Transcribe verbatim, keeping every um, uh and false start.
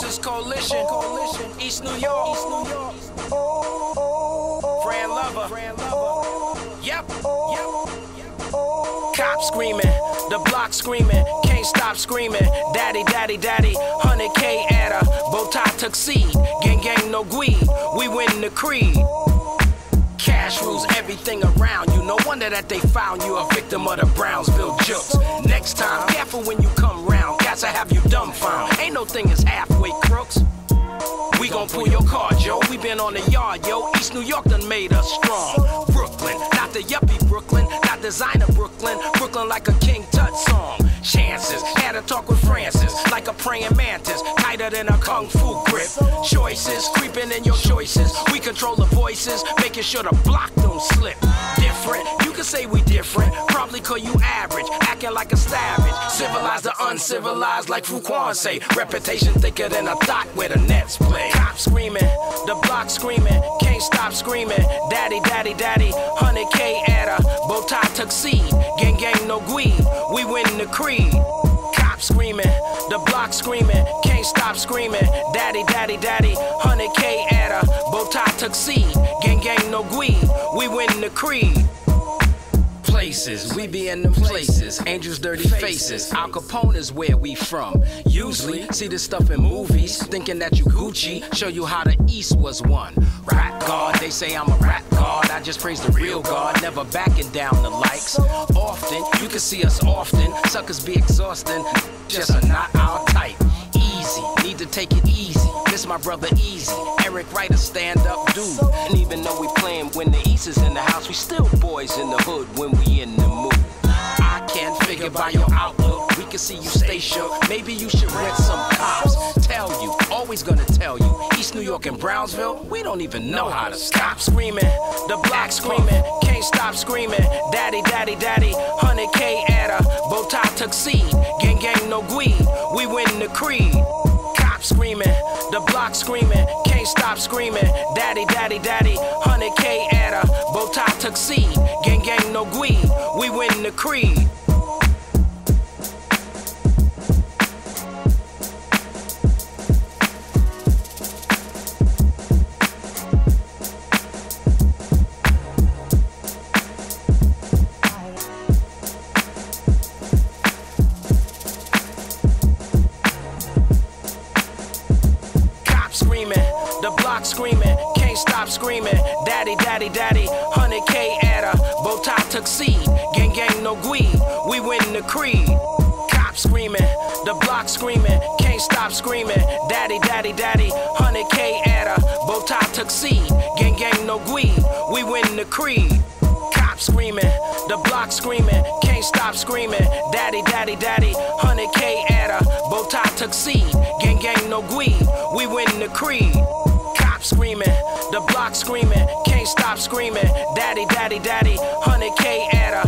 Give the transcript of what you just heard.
Forces Coalition, Coalition, East New York, East New York. Fran Lover, Fran Lover. Yep, yep. Cops screaming, the block screaming, can't stop screaming. Daddy, daddy, daddy, one hundred K at a bow tie tuxedo. Gang, gang, no greed. We win the creed. Cash rules everything around you. No wonder that they found you a victim of the Brownsville jokes. Next time, careful when you come round. Cats, I have you dumbfound. Ain't no thing as halfway crooks. We gon' pull your card, yo. We been on the yard, yo. East New York done made us strong. Brooklyn, not the yuppie Brooklyn, not designer Brooklyn. Brooklyn like a King Tut song. Chances, had a talk with Francis, like a praying mantis, tighter than a kung fu grip. Choices, creeping in your choices. We control the voices, making sure the block don't slip. Different, you can say we different, probably call you average, acting like a savage. Civilized or uncivilized, like Fuquan say. Reputation thicker than a thought where the Nets play. Cops screaming, the block screaming, can't stop screaming. Daddy, daddy, daddy, one hundred K at a bow tie tuxedo. Gang, gang, no greed. We win the creed. Cops screaming, the block screaming, can't stop screaming. Daddy, daddy, daddy, one hundred K at a bow tie tuxedo. Gang, gang, no greed. We win the creed. Places, we be in them places. Angels' dirty faces. Al Capone is where we from. Usually see this stuff in movies, thinking that you Gucci. Show you how the East was won. Rap God, they say I'm a rap God. I just praise the real God, never backing down the likes. Often, you can see us often. Suckers be exhausting, just are not our type. Easy, need to take it easy. Miss my brother Easy, Eric Wright, a stand-up dude. And even though we playing when the East is in the house, we still boys in the hood when we in the mood. I can't figure by your outlook, we can see you stay shook. Maybe you should rent some cops. Tell you, always gonna tell you. East New York and Brownsville, we don't even know how to stop screaming. The block screaming, can't stop screaming. Daddy, daddy, daddy, one hundred K at a bow tie tuxedo. Gang, gang, no greed. We win the creed. Cops screaming, the block screaming, can't stop screaming. Daddy, daddy, daddy, one hundred K at a bow tie tuxedo. Gang, gang, no greed. We win the creed. The block screaming, can't stop screaming. Daddy, daddy, daddy, one hundred K at a bow tie tuxedo. Gang, gang, no greed. We win the creed. Cops screaming, the block screaming, can't stop screaming. Daddy, daddy, daddy, one hundred K at a bow tie tuxedo. Gang, gang, no greed. We win the creed. Cops screaming, the block screaming, can't stop screaming. Daddy, daddy, daddy, one hundred K at a bow tie tuxedo. Gang, gang, no greed. We win the creed. Cops screaming, the block screaming, can't stop screaming. Daddy, daddy, daddy, one hundred K at a